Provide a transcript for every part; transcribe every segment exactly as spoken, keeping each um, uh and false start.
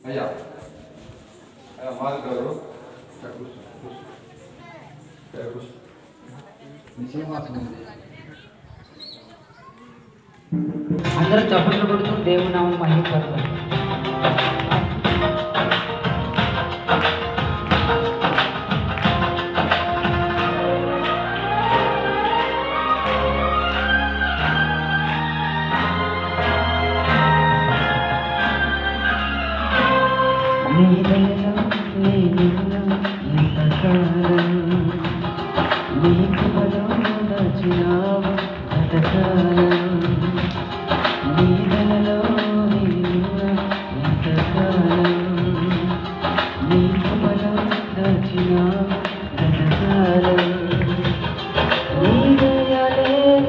అయ్యా అయ్యా మాది గారు కూర్చో కూర్చో కూర్చో అందరూ చప్పట్లు కొడుతూ దేవుని నామం మహిమపడతారు. నీ దయలో నీ నిన్న ఇంతకాలం నీ కృపలో దాచినావు గతకాలం నీ దయలో నీ నిన్న ఇంతకాలం నీ కృపలో దాచినావు గతకాలం నీ దయలే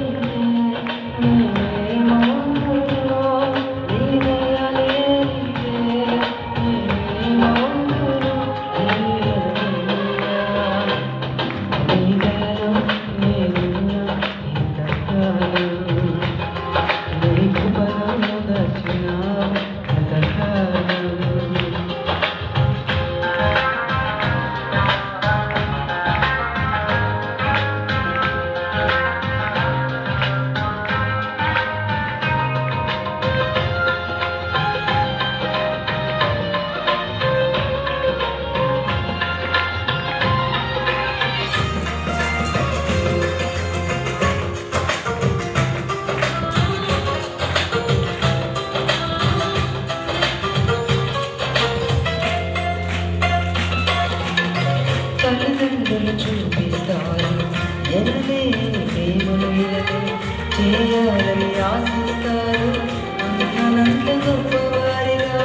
తల్లిదండ్రులు చూపిస్తారు ఎనలే ప్రేమను చేయాలని ఆశిస్తారు అనంత గొప్పవారిగా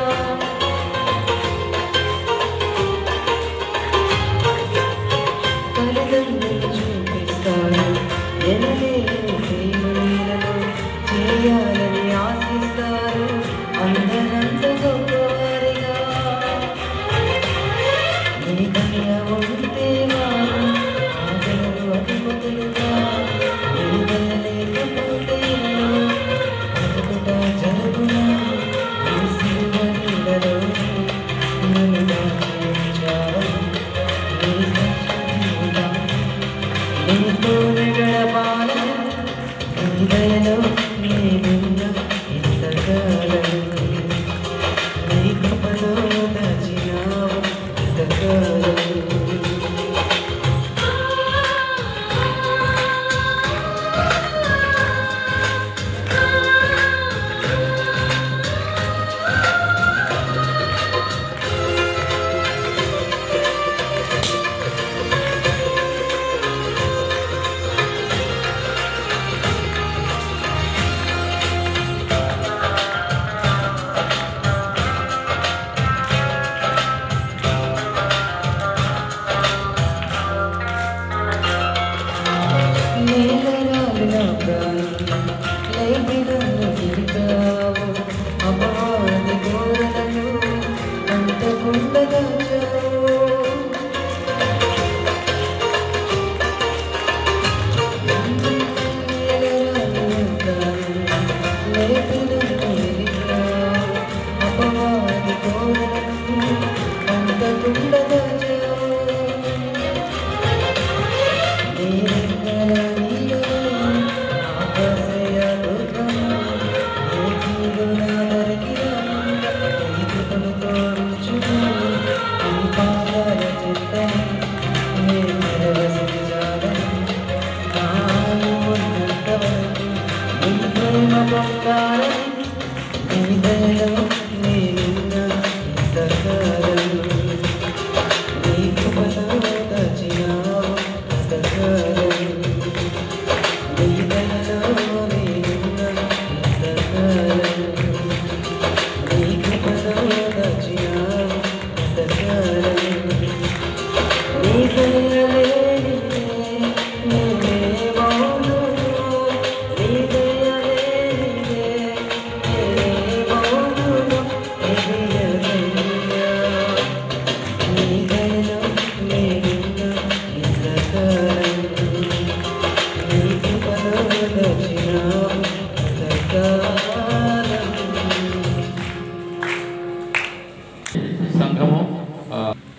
తల్లిదండ్రులు చూపిస్తారు ఎనలే ప్రేమను చేయాలని ఆశిస్తారు అందరంత గొప్పవారిగా నీ దయ ఉంటే వారు ఆదరణ అధిపతులుగా నీ దయ లేకపోతే అదుపుగా జరుగునా నీ శిలువ నీడలో నన్ను దాచించావు నీ సత్యముగా నీతో గడపాలి నీ దయలో నేనున్న ఇంతకాలం నీ కృపలో దాచినావు అపవాది గోరలను అంతకుండగా అపవాది గోరలను అంతకుండగా నీకు పదవ దచ్చినావు సంఘము